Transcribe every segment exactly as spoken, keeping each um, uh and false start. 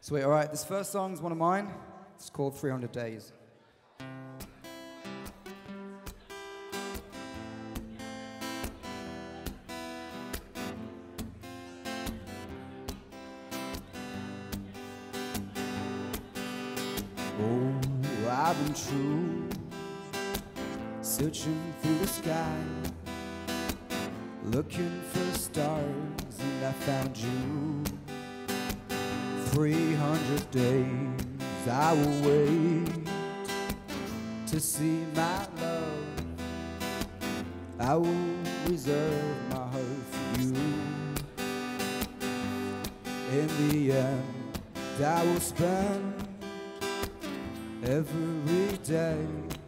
Sweet, all right, this first song is one of mine. It's called three hundred days. Oh, I've been true, searching through the sky, looking for stars, and I found you. Three hundred days I will wait to see my love. I will reserve my heart for you. In the end, I will spend every day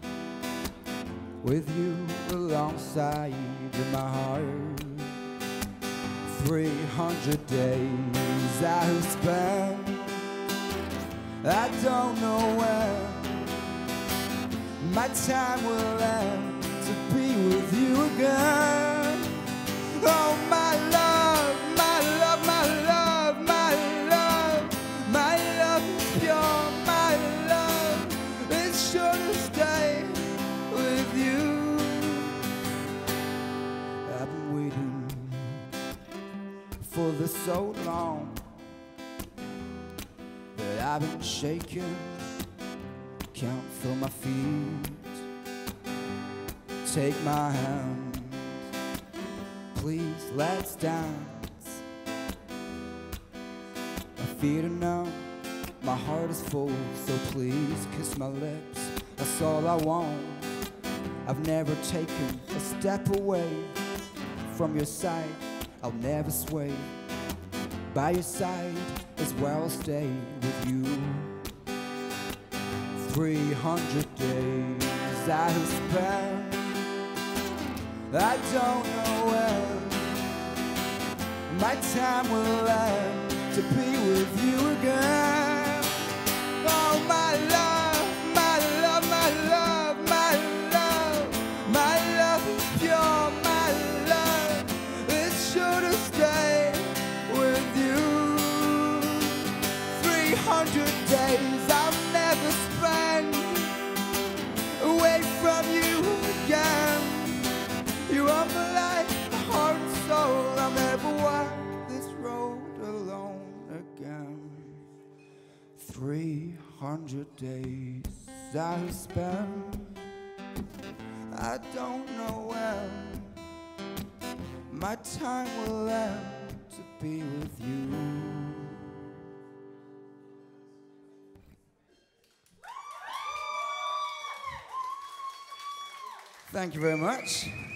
with you alongside in my heart. Three hundred days I have spent, I don't know when my time will end to be with you again. Oh my love, my love, my love, my love, my love is pure, my love is sure to stay with you. I've been waiting for this so long that I've been shaking, can't feel my feet. Take my hand, please let's dance. My feet are numb, my heart is full, so please kiss my lips, that's all I want. I've never taken a step away from your side, I'll never sway. By your side is where I'll stay with you. Three hundred days I have spent, I don't know when my time will end to be with you again. Oh my love, my love, my love, my love, my love is pure, my love is sure to stay with you. Three hundred days I'll never spend away from you again. You are my life, my heart and soul. I'll never walk this road alone again. Three hundred days I've spent, I don't know when my time will end to be with you. Thank you very much.